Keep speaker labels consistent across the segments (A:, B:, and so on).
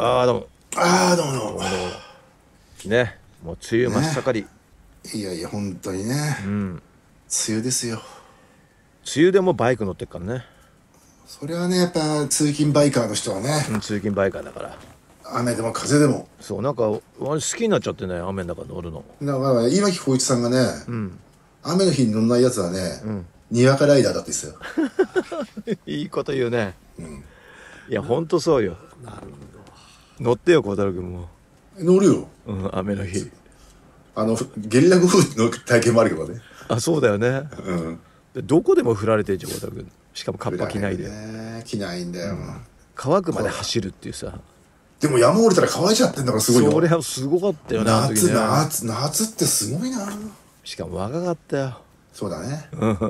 A: ああ、どうも。
B: ああ、どうもどうも。
A: ね、もう梅雨真っ盛り。
B: いやいや、本当にね。
A: うん。
B: 梅雨ですよ。
A: 梅雨でもバイク乗ってっからね。
B: それはね、やっぱ通勤バイカーの人はね、
A: うん、通勤バイカーだから。
B: 雨でも風でも。
A: そう、なんか、好きになっちゃってね、雨の中乗るの。
B: だから岩城浩一さんがね、
A: ん
B: 雨の日に乗んないやつはね、にわかライダーだって言ってたよ。
A: いいこと言うね。いや、ほんとそうよ。なるほど。乗ってよ、孝太郎君も。
B: 乗るよ。
A: うん、雨の日。
B: ゲリラ豪雨の体験もあるけどね。
A: あ、そうだよね。
B: うん。
A: でどこでも降られてんじゃん、孝太郎君。しかもカッパ着ないで。
B: 着ないんだよ。
A: 乾くまで走るっていうさ。
B: でも山降りたら乾いちゃってんだからすごいよ。
A: それはすごかったよね、あの時ね。
B: 夏ってすごいな。
A: しかも若かったよ。
B: そうだね。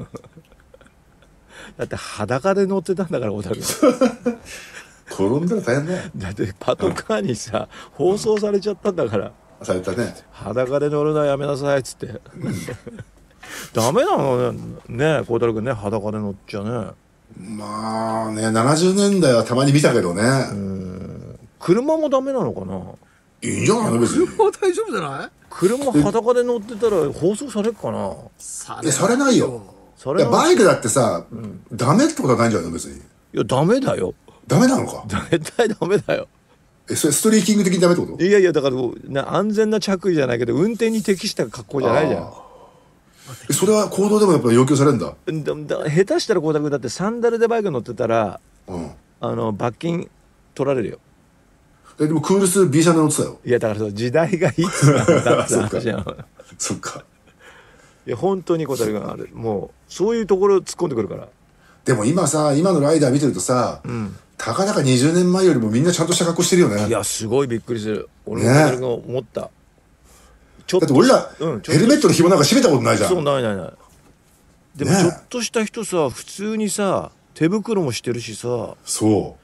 A: だって裸で乗ってたんだから、孝太郎君。
B: 転んだら大変だよ。
A: だってパトカーにさ、放送されちゃったんだから。
B: されたね。
A: 裸で乗るのはやめなさいっつって。ダメなのね、孝太郎君ね、裸で乗っちゃね。
B: まあね、70年代はたまに見たけどね。
A: 車もダメなのかな。
B: いいんじゃないの別に。
C: 車は大丈夫じゃない？
A: 車裸で乗ってたら放送されるかな。
B: されないよ。
A: それは
B: バイクだってさ、ダメってことはないんじゃないの別に。
A: いや、ダメだよ。
B: ダメなのか。
A: 絶対ダメだよ。
B: それストリーキング的にダメってこと？
A: いやいや、だから安全な着衣じゃないけど、運転に適した格好じゃないじゃん。
B: それは行動でもやっぱ要求されるんだ。
A: 下手したら孝太郎君だってサンダルでバイク乗ってたら、罰金取られるよ。
B: でもクールス B 社で乗ってたよ。
A: いや、だから時代がいつなんだって話じゃん。
B: そっか。
A: いや、本当に孝太郎君ある。もうそういうところ突っ込んでくるから。
B: でも今のライダー見てるとさ、たかだか20年前よりもみんなちゃんとした格好してるよね。
A: いや、すごいびっくりする。俺も孝太郎君思った。
B: だって俺ら、ヘルメットの紐なんか締めたことないじゃん。
A: そう、ない。でもちょっとした人さ、普通にさ、手袋もしてるしさ、
B: そう。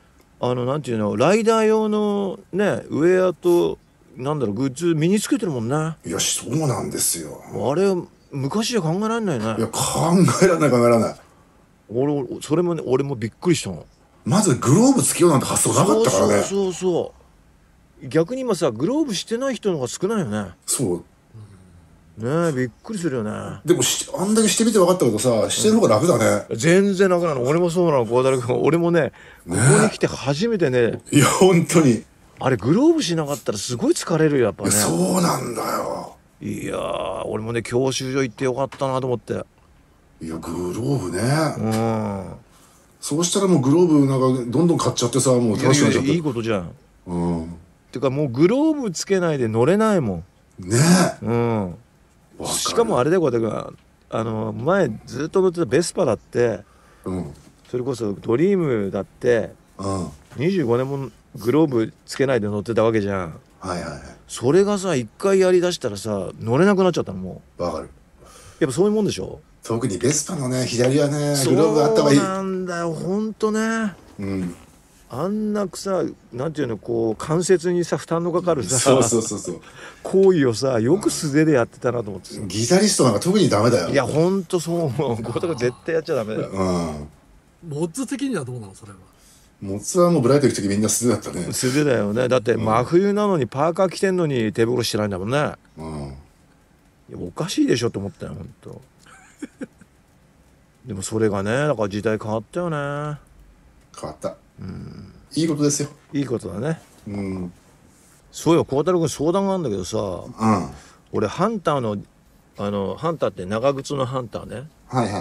A: なんていうの、ライダー用のね、ウェアと、なんだろう、グッズ身につけてるもんね。
B: いや、そうなんですよ。
A: あれ、昔じゃ考えられないね。
B: いや、考えられない。
A: それもね、俺もびっくりしたの。
B: まずグローブつけようなんて発想なかったからね。
A: そう逆に今さ、グローブしてない人の方が少ないよね。
B: そう
A: ねえ、びっくりするよね。
B: でもあんだけしてみて分かったけどさ、してる方が楽だね。
A: 全然楽なの。俺もそうなの、孝太郎君。俺もね、ここに来て初めてね、
B: いや本当に
A: あれグローブしなかったらすごい疲れるよ、やっぱね。
B: そうなんだよ。
A: いやー、俺もね、教習所行ってよかったなと思って。
B: いや、グローブね。そうしたらもうグローブなんかどんどん買っちゃってさ、もう楽しくなっちゃって。
A: いいことじゃん。てかもうグローブつけないで乗れないもん。
B: ね
A: え。しかもあれだよ、孝太郎君。前ずっと乗ってたベスパだって、それこそドリームだって、25年もグローブつけないで乗ってたわけじゃん。それがさ、一回やりだしたらさ、乗れなくなっちゃったの。も
B: うわかる。
A: やっぱそういうもんでしょ。
B: 特にベスパのね、左はね、グローブあった方がいい。
A: そうなんだよ、ほんとね。あんなさ、なんていうの、こう関節にさ負担のかかるさ、
B: そう
A: 行為をさ、よく素手でやってたなと思ってさ。
B: ギタリストなんか特にダメだよ。
A: いや、ほんとそう思う。孝太郎絶対やっちゃダメだよ。
C: モッズ的にはどうなのそれは。
B: モッツはもうブライト行く時みんな素手だったね。
A: 素手だよね。だって真冬なのにパーカー着てんのに手袋してないんだもんね。いや、おかしいでしょと思ったよ、ほんと。でもそれがね、だから時代変わったよね。
B: 変わった。いいことですよ。
A: いいことだね。そうよ、孝太郎君、相談があるんだけどさ、俺ハンターのハンターって長靴のハンターね。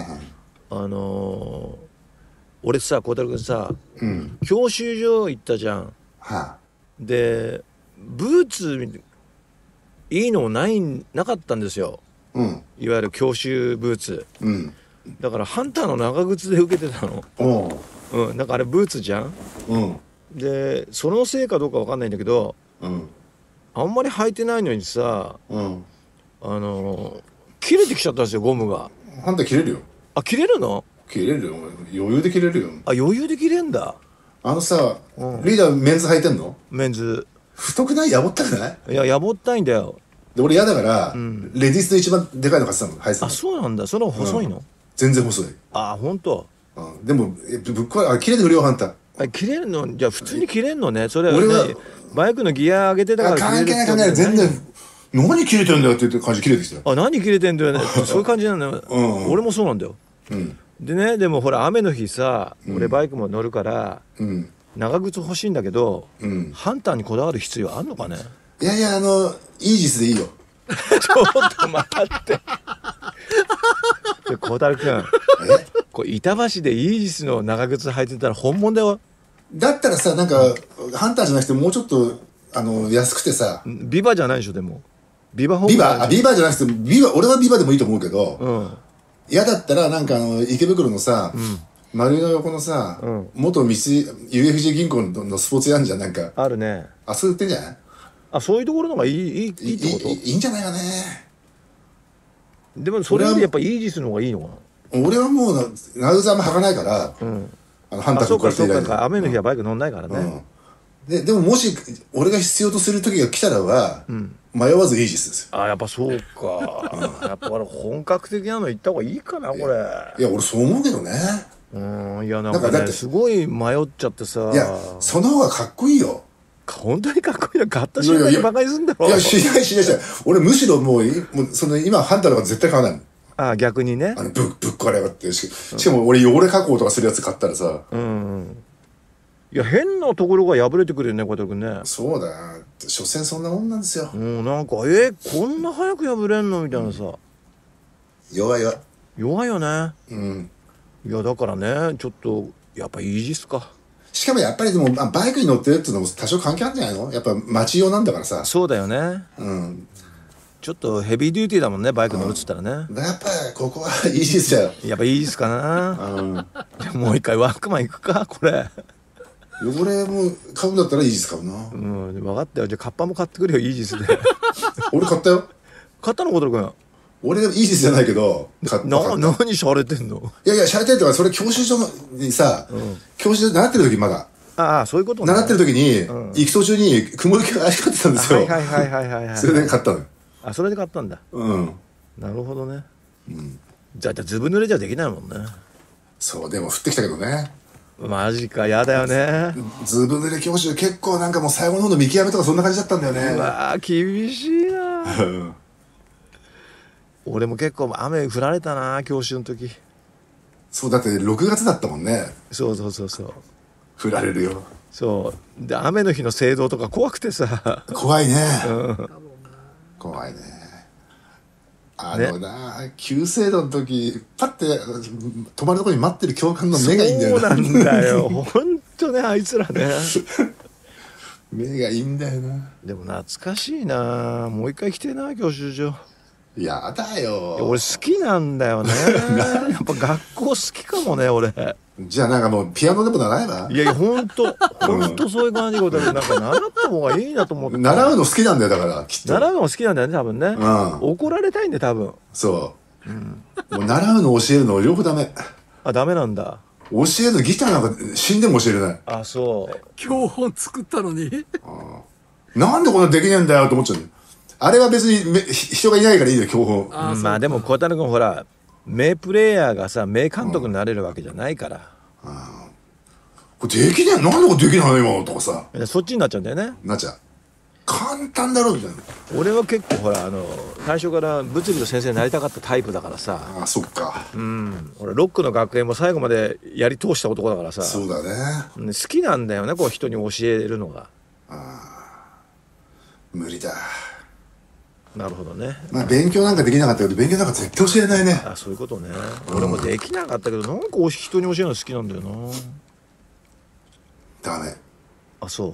A: 俺さ、孝太郎君さ、教習所行ったじゃん。でブーツいいのなかったんですよ。いわゆる教習ブーツ。だからハンターの長靴で受けてたの。なんかあれブーツじゃん。でそのせいかどうかわかんないんだけど、あんまり履いてないのにさ、切れてきちゃったんですよ、ゴムが。
B: ハンター切れるよ。
A: あ、切れるの？
B: 切れるよ、余裕で切れるよ。
A: あ、余裕で切れんだ。
B: さ、リーダーメンズ履いてんの？
A: メンズ。
B: 太くない？やぼったくない？
A: いや、やぼったいんだよ。
B: で俺嫌だから、レディースで一番でかいの買ってたの、履いてたの。
A: あ、そうなんだ。その細いの？
B: 全然細い。
A: あ、ほんと。
B: でもぶっ壊れ、切れてくるよ、ハンター。
A: 切れるの？じゃあ普通に切れんのね。それは
B: 俺は
A: バイクのギア上げてたから
B: 関係ない関係ない。全然、何切れてんだよって言って感じ切れてきた。
A: あ、何切れてんだよね。そういう感じなんだよ。俺もそうなんだよ。でね、でもほら、雨の日さ、俺バイクも乗るから、長靴欲しいんだけど、ハンターにこだわる必要あんのかね。
B: いやいや、イージスでいいよ。
A: ちょっと待って。孝太郎君、これ板橋でイージスの長靴履いてたら本物だよ。
B: だったらさ、なんかハンターじゃなくてもうちょっと安くてさ、
A: ビバじゃないでしょ。でもビバ
B: じゃなくて俺はビバでもいいと思うけど、嫌だったらなんか池袋のさ、丸の横のさ、元UFJ 銀行のスポーツやんじゃん、なんか
A: あるね。
B: あ、それ売ってんじゃない？
A: あ、そういうところの方がいいってこと？
B: いいんじゃないかね。
A: でもそれよりやっぱイージスの方がいいのか
B: な。俺はもう長靴あんま履かないから、ハンターと
A: かそうか、雨の日はバイク乗んないからね。
B: でももし俺が必要とする時が来たらば、迷わずイージスですよ。
A: あ、やっぱそうか。やっぱ本格的なの行った方がいいかな、これ。
B: いや、俺そう思うけどね。
A: いや、なんかね、すごい迷っちゃってさ。
B: いや、その方がかっこいいよ。
A: 本当にかっこいいの買った瞬間にバカにすんだろ。
B: いや、しない。俺むしろもう今ハンターとか絶対買わないの。
A: あ、逆にね。
B: ぶっ壊れやがって。しかも俺汚れ加工とかするやつ買ったらさ。
A: いや、変なところが破れてくるよね、小田君ね。
B: そうだよ。所詮そんなもんなんですよ。
A: なんか、こんな早く破れんのみたいなさ。
B: 弱いよ
A: ね。いや、だからね、ちょっと、やっぱイージスか。
B: しかもやっぱりでも、バイクに乗ってるっていうのも多少関係あるんじゃないの？やっぱ街用なんだからさ。
A: そうだよね。ちょっとヘビーデューティーだもんね、バイク乗るっつったらね。
B: やっぱここはイージスだよ。
A: やっぱイージスかな。もう一回ワークマン行くか、これ。
B: 汚れも買うんだったらイージス買うな。
A: 分かったよ。じゃあカッパも買ってくれよ、イージスで。
B: 俺買ったよ。
A: 買ったの、小田君。
B: 俺イージスじゃないけど買った。
A: 何しゃれてんの？
B: いやしゃれてるとか、それ教習所にさ、教習所習ってる時まだ。
A: ああ、そういうことね。
B: 習ってる時に、行く途中に雲行きが怪しかってたんですよ。
A: はい。
B: それで買ったの。
A: あ、それで買ったんだ。なるほどね。じゃあずぶ濡れじゃできないもんね。
B: そう、でも降ってきたけどね。
A: マジか、やだよね。
B: ずぶ濡れ教習結構なんかもう最後の方の見極めとかそんな感じだったんだよね。
A: うわー、厳しいな。俺も結構雨降られたな、教習の時。
B: そう、だって6月だったもんね。
A: そう。
B: 降られるよ。
A: そうで、雨の日の聖堂とか怖くてさ。
B: 怖いね。怖いね。旧制度の時パッて止まるところに待ってる教官の目がいいんだよな。
A: そうなんだよ。ほんとね、あいつらね。
B: 目がいいんだよな。
A: でも懐かしいな。もう一回来てえな、教習所。
B: やだよ。
A: 俺好きなんだよね。やっぱ学校好きかもね、俺。
B: じゃあなんかもうピアノでも習えば？
A: いやほんとそういう感じで、なんか習った方がいいなと思って。
B: 習うの好きなんだよ、だからきっと。
A: 習うの好きなんだよね、多分ね。怒られたいんで、多分。
B: そう。もう習うの教えるの両方ダメ。
A: あ、ダメなんだ。
B: 教えるのギターなんか死んでも教えれない。
A: あ、そう。
C: 教本作ったのに。
B: なんでこんなできねえんだよって思っちゃう。あれは別に人がいないからいいんだよ、教本。
A: まあでも孝太郎君ほら、名プレイヤーがさ、名監督になれるわけじゃないから。
B: これできねえ、なんでこれできないの今とかさ。
A: そっちになっちゃうんだよね。
B: なっちゃう。簡単だろみたいな。
A: 俺は結構ほら、最初から物理の先生になりたかったタイプだからさ。
B: あ、そっか。
A: 俺ロックの学園も最後までやり通した男だからさ。
B: そうだね。
A: 好きなんだよね、こう人に教えるのが。
B: 無理だ。
A: なるほどね。
B: まあ勉強なんかできなかったけど、勉強なんか絶対教えないね。
A: あ、そういうことね。俺もできなかったけど、なんか人に教えるの好きなんだよな。
B: ダメ。
A: あ、そう。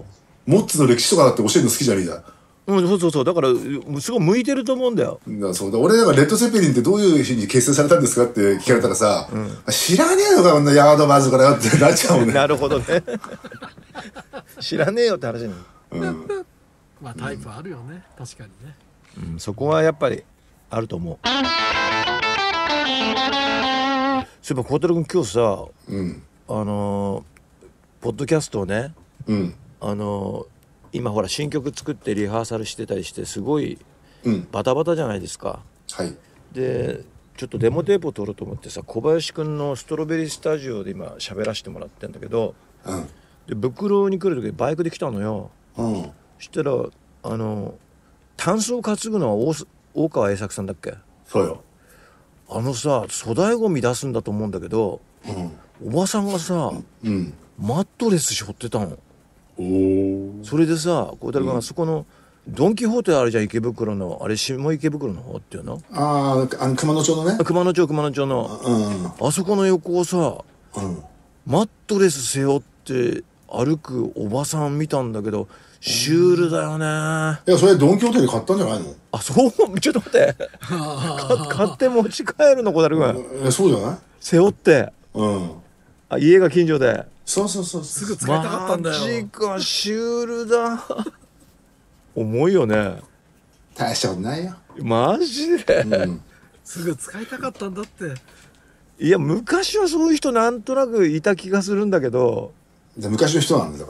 B: モッツの歴史とかだって教えるの好きじゃねえだ。
A: そう。だから、すごい向いてると思うんだよ。
B: そうだ。俺なんかレッド・セペリンってどういうふうに結成されたんですかって聞かれたらさ、知らねえのか、こんなヤードバーズからよってなっちゃうもんね。
A: なるほどね。知らねえよって話に。
C: まあタイプあるよね、確かにね。
A: そこはやっぱりあると思う。そういえば孝太郎君今日さ、ポッドキャストをね、今ほら新曲作ってリハーサルしてたりしてすごいバタバタじゃないですか。でちょっとデモテープを撮ろうと思ってさ、小林くんのストロベリースタジオで今喋らせてもらってんだけど、で袋に来る時バイクで来たのよ。 したらタンスを担ぐのは大川栄作さんだっけ。
B: そうよ。
A: さ粗大ゴミ出すんだと思うんだけど、おばさんがさ、マットレス背負ってたの。それでさ、孝太郎君がそこのドン・キホーテあるじゃん、池袋の、あれ下池袋の方っていうの、
B: 熊野町のね、
A: 熊野町の、あそこの横をさ、マットレス背負って歩くおばさん見たんだけど、シュールだよね。
B: いや、それドン・キホーテで買ったんじゃないの？
A: あ、そう、ちょっと待って買って持ち帰るの、孝太郎君。
B: そうじゃない？
A: 背負って、家が近所で。
B: そう
C: すぐ使いたかったんだよ。
A: マジか、シュールだ重いよね。
B: 大したことないよ。
A: マジで、
C: すぐ使いたかったんだって。
A: いや、昔はそういう人なんとなくいた気がするんだけど。
B: 昔の人なんだから。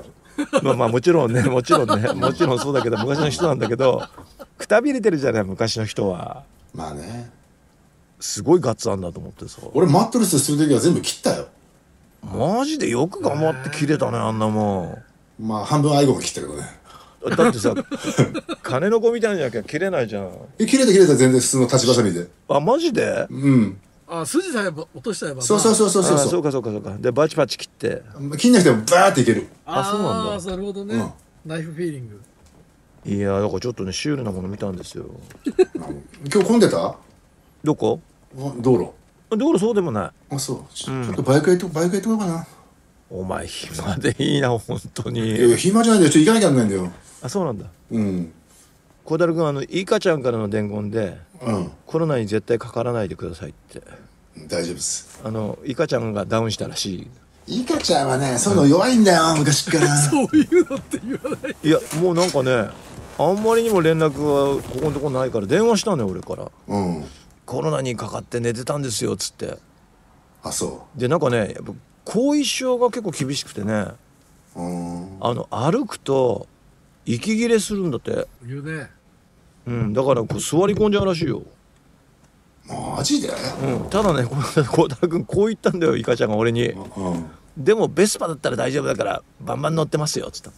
A: まあもちろんね、もちろんそうだけど、昔の人なんだけど、くたびれてるじゃない、昔の人は。
B: まあね。
A: すごいガッツあんだと思ってさ。
B: 俺マットレスする時は全部切ったよ。
A: マジでよく頑張って切れたね、あんなも
B: ん。まあ半分アイゴン切ったけどね。
A: だってさ、金の子みたいになきゃ切れないじゃん。
B: 切れた全然普通の立ちばさみで。
A: あ、マジで？
C: 筋さえ落としちゃえば。
B: そう
A: そうか。でバチバチ切って。
B: 切んなくてもバーっていける。
A: そうなんだ。
C: なるほどね。ナイフフィーリング。
A: いや、だからちょっとね、シュールなもの見たんですよ。
B: 今日混んでた？
A: どこ？
B: 道
A: 路そうでもない。
B: そう。ちょっとバイク行ってこようかな。
A: お前暇でいいな、本当に。
B: いや、暇じゃないんだよ。ちょっと行かなきゃなんないんだよ。
A: あ、そうなんだ。孝太郎君、イカちゃんからの伝言で、コロナに絶対かからないでくださいって。
B: 大丈夫です。
A: イカちゃんがダウンしたらし
B: い。イカちゃんはね、そういうの弱いんだよ、昔から。
C: そういうのって言わない。
A: いや、もうなんかね、あんまりにも連絡はここのとこないから電話したのよ、俺から。コロナにかかって寝てたんですよ、つって。
B: あ、そう。
A: で、なんかね、やっぱ後遺症が結構厳しくてね、歩くと息切れするんだって。
C: 言うね。
A: だからこう座り込んじゃうらしいよ。
B: マジで？
A: ただね、孝太郎君こう言ったんだよ、イカちゃんが俺に。でもベスパだったら大丈夫だからバンバン乗ってますよ、つった。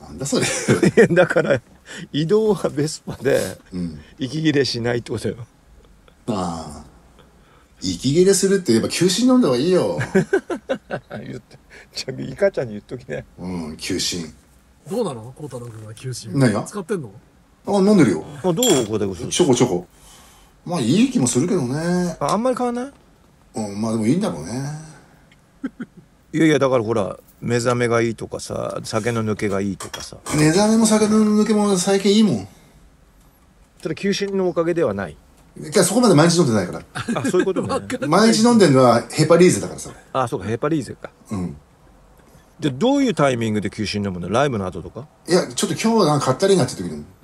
B: なんだそれ。
A: だから移動はベスパで息切れしないってことよ。
B: 息切れするって言えば休止飲んだ方がいいよ。
A: 言って、じゃあイカちゃんに言っときね。
B: 休止。
C: どうなの？孝太郎君は休止。
B: 何が？
C: 使ってんの？
B: 飲んでるよ。
A: どう？孝太郎君。
B: ちょこ。まあいい気もするけどね。
A: あんまり変わんない？
B: まあでもいいんだろうね。
A: いやだからほら、目覚めがいいとかさ、酒の抜けがいいとかさ。
B: 目覚めも酒の抜けも最近いいもん。
A: それ休診のおかげではない？
B: そこまで毎日飲んでないから。
A: そういうことね。
B: 毎日飲んでるのはヘパリーゼだからさ。
A: そうか、ヘパリーゼか。で、どういうタイミングで休診飲むの？ライブの後とか？
B: いや、ちょっと今日なんかかったりなって時に。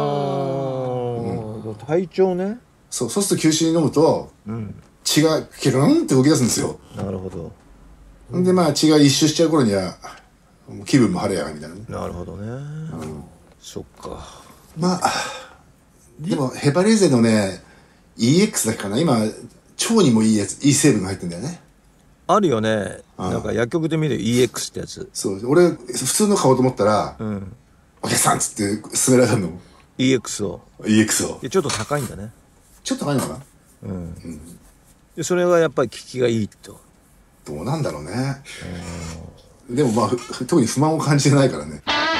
A: 体調ね。
B: そうすると休診飲むと、血がキルンって動き出すんですよ。
A: なるほど。
B: で、まあ血が一周しちゃう頃には、気分も晴れやがみたいなね。
A: なるほどね。そっか。
B: まあ、でもヘパリーゼのね、EX だけかな、今腸にもいい成分が入ってんだよね。
A: あるよね。なんか薬局で見る EX ってやつ。
B: そう、俺普通の買おうと思ったら、お客さんっつって勧められたの。
A: EX を。ちょっと高いんだね。
B: ちょっと高いのかな。
A: でそれはやっぱり効きがいいと。
B: どうなんだろうね。でもまあ特に不満を感じてないからね。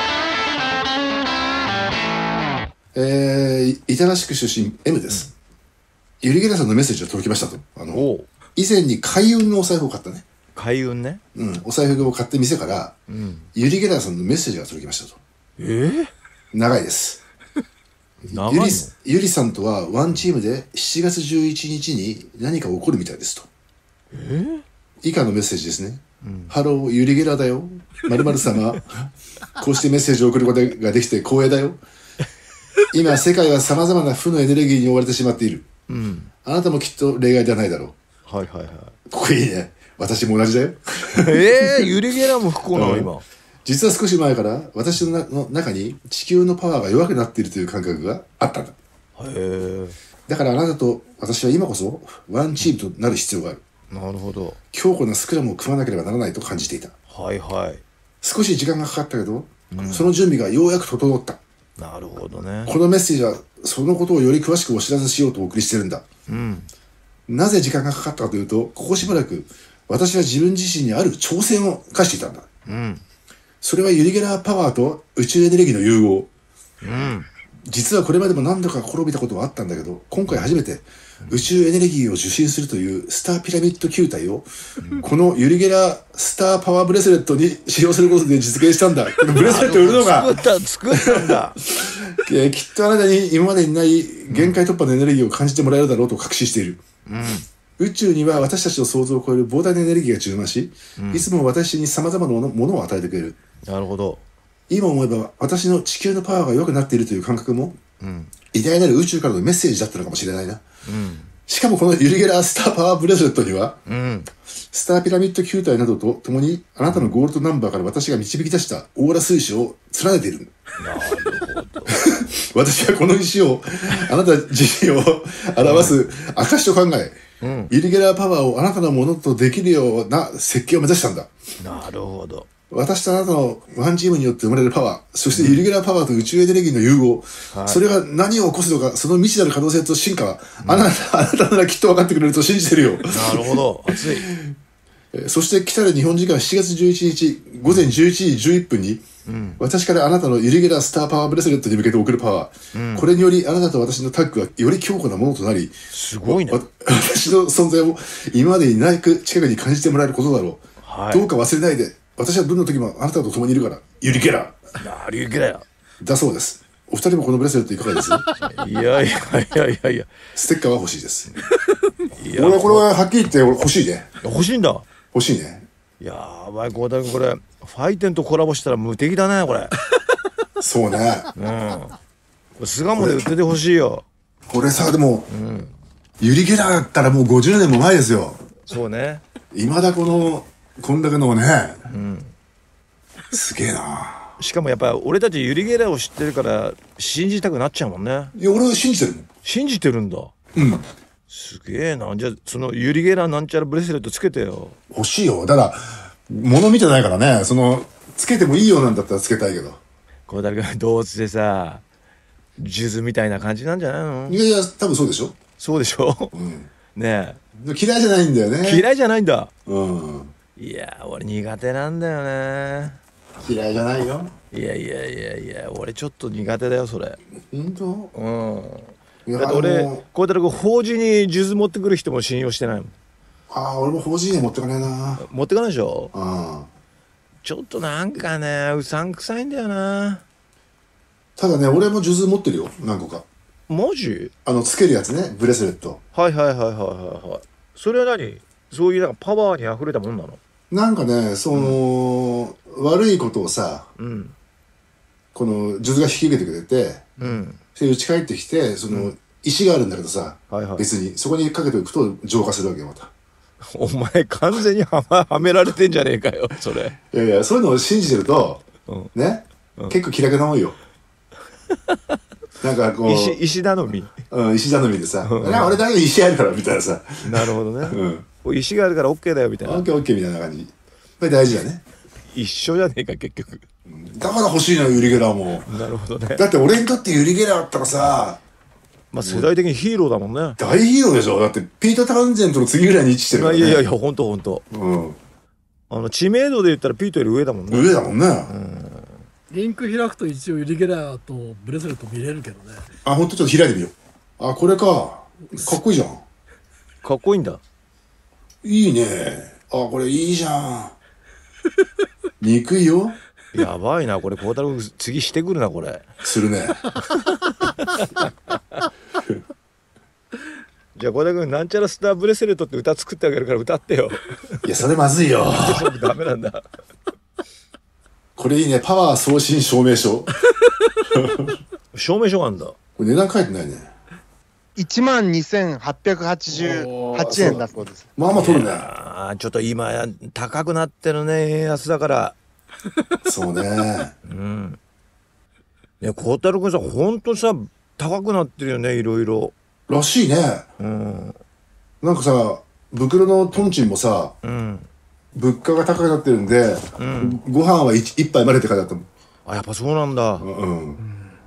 B: 板橋区出身 M です。ユリゲラさんのメッセージが届きましたと。以前に開運のお財布を買ったね。
A: 開運ね。
B: お財布を買って店から、ユリゲラさんのメッセージが届きましたと。長いです。
A: 長いの？
B: ゆりさんとはワンチームで7月11日に何か起こるみたいですと。以下のメッセージですね。ハロー、ユリゲラだよ。〇〇様。こうしてメッセージを送ることができて光栄だよ。今、世界は様々な負のエネルギーに追われてしまっている。あなたもきっと例外ではないだろう。ここいいね。私も同じだよ。
A: ユリゲラも不幸なの今。
B: 実は少し前から私の中に地球のパワーが弱くなっているという感覚があったんだ。だからあなたと私は今こそワンチームとなる必要がある。
A: なるほど。
B: 強固なスクラムを組まなければならないと感じていた。少し時間がかかったけど、その準備がようやく整った。
A: なるほどね。
B: このメッセージはそのことをより詳しくお知らせしようとお送りしてるんだ。なぜ時間がかかったかというと、ここしばらく私は自分自身にある挑戦を課していたんだ。それはユリ・ゲラーパワーと宇宙エネルギーの融合。実はこれまでも何度か試みたことはあったんだけど、今回初めて宇宙エネルギーを受信するというスターピラミッド球体を、このユリ・ゲラースターパワーブレスレットに使用することで実現したんだ。このブレスレットを売るのが
A: 作ったんだ
B: きっとあなたに今までにない限界突破のエネルギーを感じてもらえるだろうと確信している。宇宙には私たちの想像を超える膨大なエネルギーが充満し、いつも私に様々なものを与えてくれる。
A: なるほど。
B: 今思えば私の地球のパワーが弱くなっているという感覚も、偉大なる宇宙からのメッセージだったのかもしれないな。しかもこのユリ・ゲラースターパワーブレスレットには、スターピラミッド球体などと共にあなたのゴールドナンバーから私が導き出したオーラ水晶を連ねている。
A: なるほど。
B: 私はこの石をあなた自身を表す証と考え、ユリ・ゲラーパワーをあなたのものとできるような設計を目指したんだ。
A: なるほど。
B: 私とあなたのワンチームによって生まれるパワー、そしてユリ・ゲラーパワーと宇宙エネルギーの融合、それが何を起こすのか、その未知なる可能性と進化は、あなたならきっと分かってくれると信じてるよ。
A: なるほど。熱い。
B: そして来たる日本時間7月11日午前11時11分に、私からあなたのユリ・ゲラースターパワーブレスレットに向けて送るパワー、これによりあなたと私のタッグはより強固なものとなり、
A: すごいね。
B: 私の存在を今までになく近くに感じてもらえることだろう。どうか忘れないで。私はどんな時もあなたと共にいるから、ユリ・ゲラ
A: ー。ユリ・ゲラー。
B: だそうです。お二人もこのブレスレットいかがです
A: いやいや。
B: ステッカーは欲しいです。俺はこれははっきり言って欲しいね。
A: 欲しいんだ。
B: 欲しいね。
A: やばい、孝太君これ、ファイテンとコラボしたら無敵だね、これ。
B: そうね。
A: 巣鴨で売っててほしいよ。
B: これさ、でも、ユリ・ゲラーだったらもう50年も前ですよ。
A: そうね。
B: 今だこんだけのね、すげえな。
A: しかもやっぱ俺たちユリ・ゲラーを知ってるから信じたくなっちゃうもんね。
B: いや、俺は信じてるもん。
A: 信じてるんだ。すげえな。じゃあそのユリ・ゲラーなんちゃらブレスレットつけてよ。
B: 欲しいよ。ただ物見てないからね、つけてもいいようなんだったらつけたいけど。
A: 孝太君どうせさ数珠みたいな感じなんじゃないの？
B: いや多分そうでしょ。
A: そうでしょ。ね
B: え。嫌いじゃないんだよね。
A: 嫌いじゃないんだ。
B: い
A: や俺苦手なんだよね。
B: 嫌いじゃないよ。
A: いや俺ちょっと苦手だよそれ。
B: 本当？
A: だって俺孝太郎君法事に数珠持ってくる人も信用してないもん。
B: 俺も法事には持ってかないな。
A: 持ってかないでしょ。ちょっとなんかねうさんくさいんだよな。
B: ただね、俺も数珠持ってるよ、何個か。
A: マジ？
B: つけるやつね、ブレスレット。
A: はい。それは何？そういうなんかパワーに溢れたもんなの？
B: なんかね、悪いことをさ、この数珠が引き受けてくれて、で家帰ってきて、石があるんだけどさ、別にそこにかけておくと浄化するわけよ、また。
A: お前完全にはめられてんじゃねえかよ、それ。
B: いやそういうのを信じてると、ね、結構気楽なもんよ。なんかこう
A: 石頼み。
B: 石頼みでさ、俺だけ石あるからみたいなさ。
A: なるほどね。石があるから OK だよみたいな。
B: OK みたいな感じ。これ大事だね。
A: 一緒じゃねえか結局。
B: だから欲しいのよ、ユリ・ゲラーも。
A: なるほどね。
B: だって俺にとってユリ・ゲラーだったらさ、
A: 世代的にヒーローだもんね。
B: 大ヒーローでしょ。だってピーター・タウンゼントの次ぐらいに位置してるからね。
A: いやほんと。知名度で言ったらピートより上だもんね。
B: 上だもんね。
C: リンク開くと一応ユリ・ゲラーとブレスレット見れるけどね。
B: ほんとちょっと開いてみよう。これか。かっこいいじゃん。
A: かっこいいんだ。
B: いいね。これいいじゃん。憎いよ。
A: やばいな、これ孝太郎次してくるな、これ。
B: するね。
A: じゃあ孝太君なんちゃらスターブレスレットって歌作ってあげるから歌ってよ。
B: いやそれまずいよ。
A: ダメなんだ。
B: これいいね。パワー送信証明書。
A: 証明書があるんだ。
B: これ値段書いてないね。
D: 12,888円だそうです。
B: まあ取るね。
A: ちょっと今高くなってるね、円安だから。
B: そうね。
A: ね、孝太郎君さ、ほんとさ高くなってるよね、いろいろ。
B: らしいね。なんかさ、袋のトンチンもさ、物価が高くなってるんで、ご飯は一杯までって書いてあったもん。
A: やっぱそうなんだ。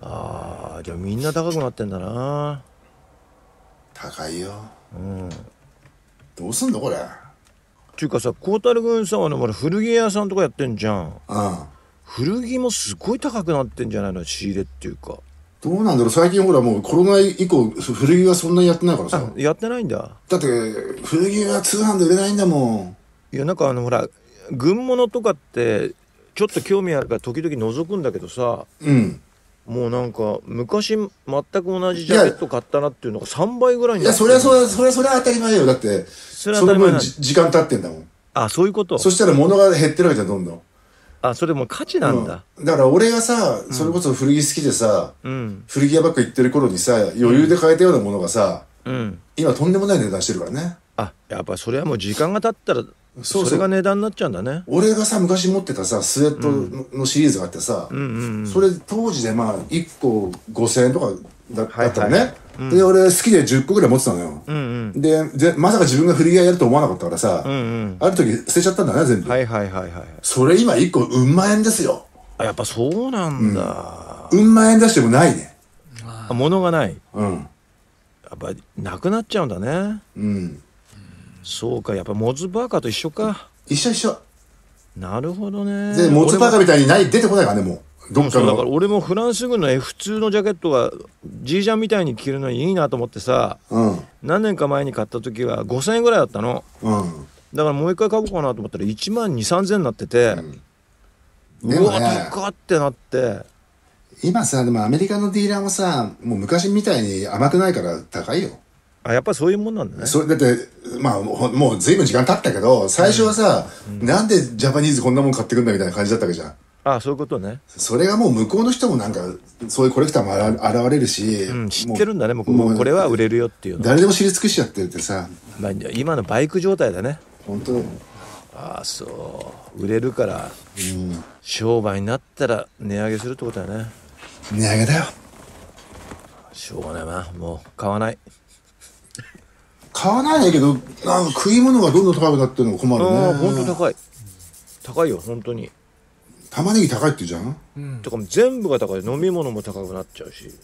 A: ああ、じゃあみんな高くなってんだな。
B: 高いよ。どうすんのこれ。
A: っていうかさ、孝太郎君さ、古着屋さんとかやってんじゃん。古着もすごい高くなってんじゃないの、仕入れっていうか。
B: どうなんだろう、最近ほらもうコロナ以降古着はそんなにやってないからさ。
A: やってないんだ。
B: だって古着は通販で売れないんだも
A: ん。いや、なんかほら軍物とかってちょっと興味あるから時々覗くんだけどさ、もうなんか昔全く同じジャケット買ったなっていうのが3倍ぐらいになってる。
B: いや、それは当たり前よ。だってそれも時間経ってんだもん。
A: あ、そういうこと。
B: そしたら物が減ってるわけじゃん、どんどん。
A: あ、それも価値なんだ。
B: だから俺がさ、それこそ古着好きでさ、古着屋ばっか行ってる頃にさ、余裕で買えたようなものがさ、今とんでもない値段してるからね。
A: あ、やっぱそれはもう時間が経ったらそれが値段になっちゃうんだね。
B: 俺がさ、昔持ってたさ、スウェットのシリーズがあってさ、それ当時でまあ1個5000円とかだったのね。で、俺好きで10個ぐらい持ってたのよ。で、まさか自分が古着屋やると思わなかったからさ、ある時捨てちゃったんだね、全部。それ今1個うん万円ですよ。
A: あ、やっぱそうなんだ。
B: うん万円出してもないね。
A: 物がない。やっぱなくなっちゃうんだね。そうか、やっぱモズバーカーと一緒か。
B: 一緒。
A: なるほどね。
B: で、モズバーカーみたいに出てこないからね、もう。どっかの。
A: だから俺もフランス軍の F2 のジャケットがジージャンみたいに着るのにいいなと思ってさ、何年か前に買った時は5000円ぐらいだったの。だからもう一回買おうかなと思ったら1万2、3000円になってて、うわ、高ってなって。
B: 今さ、でもアメリカのディーラーもさ、もう昔みたいに甘くないから高いよ。
A: あ、やっぱそういうもんなんだね。
B: だって、まあ、もう随分時間経ったけど、最初はさ、なんでジャパニーズこんなもん買ってくんだみたいな感じだったわけじゃん。
A: あ、そういうことね。
B: それがもう向こうの人もなんか、そういうコレクターも現れるし、
A: 知ってるんだね、もうこれは売れるよっていうの。
B: 誰でも知り尽くしちゃっててさ。
A: まあ、今のバイク状態だね。
B: 本当。
A: ああ、そう。売れるから、商売になったら値上げするってことだね。
B: 値上げだよ。
A: しょうがないな、もう買わない。
B: 買わないんだけど、なんか食い物がどんどん高くなってるのが困るね。
A: ああ、ほんと高い。高いよ、本当に。
B: 玉ねぎ高いって言うじゃん。
A: とかも全部が高い。飲み物も高くなっちゃうし。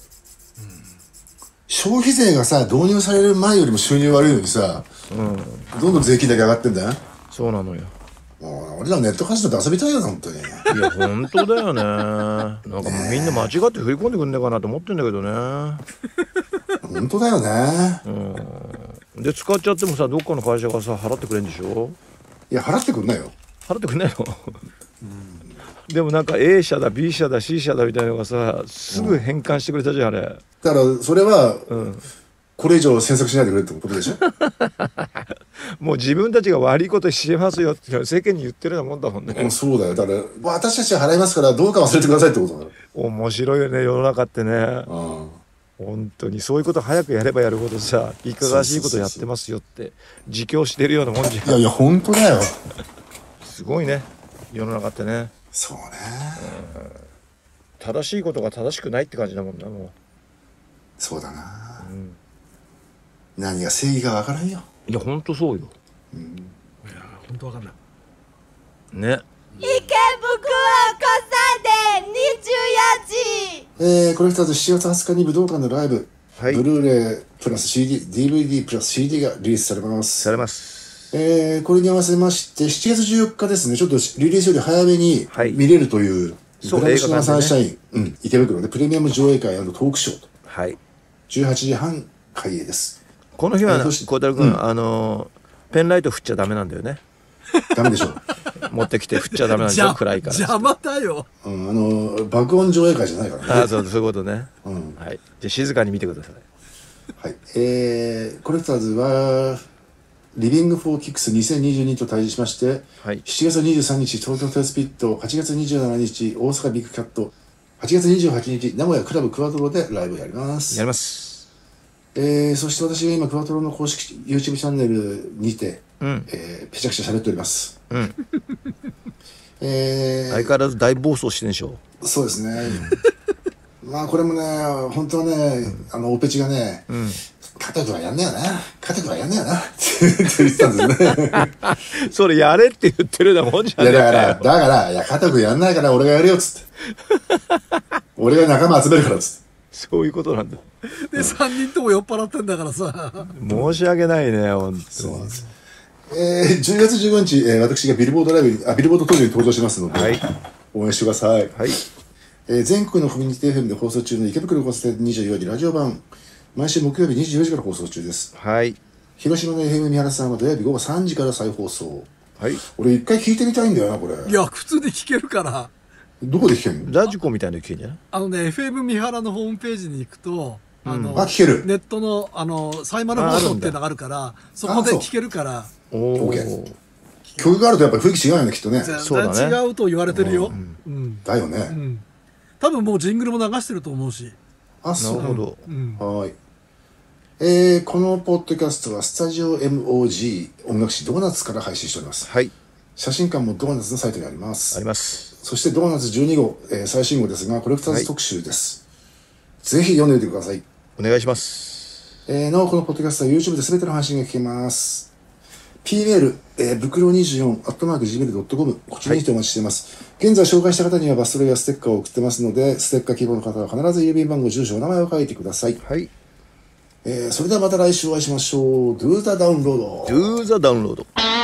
B: 消費税がさ、導入される前よりも収入悪いのにさ、どんどん税金だけ上がってんだよ。
A: そうなのよ。
B: もう俺らネットカジノで遊びたいよな、本当に。い
A: や、本当だよね。なんかもうみんな間違って振り込んでくんねえかなと思ってんだけどね。
B: 本当だよね。
A: で、使っちゃってもさ、どっかの会社がさ、払ってくれんでしょ。
B: いや、払ってくんないよ。
A: 払ってくんないの。でもなんか A 社だ B 社だ C 社だみたいなのがさ、すぐ返還してくれたじゃん、あれ。
B: だからそれは、これ以上詮索しないでくれってことでしょ。
A: もう自分たちが悪いことしてますよって世間に言ってるようなもんだもんね。
B: そうだよ。だから私たちは払いますからどうか忘れてくださいってことだよ。
A: 面白いよね、世の中ってね。本当にそういうこと早くやればやるほどさ、いかがわしいことやってますよって自供してるようなもんじゃん。
B: いや本当だよ。
A: すごいね、世の中ってね。
B: そうね。
A: 正しいことが正しくないって感じだもんな、もう。
B: そうだな。何が正義かわからんよ。
A: いや本当そうよ。
C: いや本当わかんない。
A: ね。
E: 池袋交差点24時。
B: コレクターズ7月20日に武道館のライブ、ブルーレイプラス CD、DVD プラス CD がリリースされます。
A: されます。
B: これに合わせまして7月14日ですね、ちょっとリリースより早めに見れるという、ブラックシネマサンシャイン、池袋でプレミアム上映会&トークショーと、18時半開演です。
A: この日は孝太郎君、ペンライト振っちゃダメなんだよね。
B: ダメでしょ。
A: 持ってきて振っちゃダメなんですよ、暗いから。
C: 邪魔だよ。
B: 爆音上映会じゃないからね。
A: そういうことね。はい。じゃ静かに見てください。
B: はい。コレクターズはリビングフォーキックス2022と対峙しまして、7月23日東京フェスピット、8月27日大阪ビッグキャット、8月28日名古屋クラブクワトロでライブをやります。
A: やります。
B: そして私が今クワトロの公式 YouTube チャンネルにて、ぺちゃくちゃ喋っております。
A: 相変わらず大暴走してんでしょ。
B: そうですね。まあこれもね、本当はね、オペチがね、加藤君はやんねえよな、加藤君はやんねえよなって言ってたんですね。
A: それやれって言ってるようなもんじゃねえかよ。
B: だから、いや加藤君やんないから俺がやるよっつって。 俺が仲間集めるからっつって。
A: そういうことなんだ。
C: で3人とも酔っ払ってんだからさ。
A: 申し訳ないね、本当に。
B: そうなんです。10月15日、私がビルボードライブに、ビルボード当時に登場しますので、はい、応援してください。はい。全国のコミュニティ FM で放送中の池袋交差点24時ラジオ版、毎週木曜日24時から放送中です。はい。広島の FM 三原さんは土曜日午後3時から再放送。はい。俺一回聞いてみたいんだよな、これ。
C: いや、普通に聞けるから。
B: どこで聞けるの？
A: ラジコみたいなの聞けるんじゃない？
C: FM 三原のホームページに行くと、
B: 聞ける。
C: ネットの、サイマル放送っていうのがあるから、そこで聞けるから。
B: オーケー。曲があるとやっぱり雰囲気違うよね、きっとね。
C: 全然違うと言われてるよ。
B: だよね。
C: 多分もうジングルも流してると思うし。
B: あ、そう。
A: なるほ
B: ど。はい。このポッドキャストはスタジオ MOG 音楽誌ドーナツから配信しております。はい。写真館もドーナツのサイトにあります。
A: あります。
B: そしてドーナツ12号、最新号ですが、コレクターズ特集です。ぜひ読んでみてください。
A: お願いします。
B: なお、このポッドキャストは YouTube で全ての配信が聞けます。P メール、袋24、@gmail.com、こちらにてお待ちしています。現在紹介した方にはバストロイやステッカーを送ってますので、ステッカー希望の方は必ず郵便番号、住所、お名前を書いてください。はい。それではまた来週お会いしましょう。Do the download.
A: Do the download.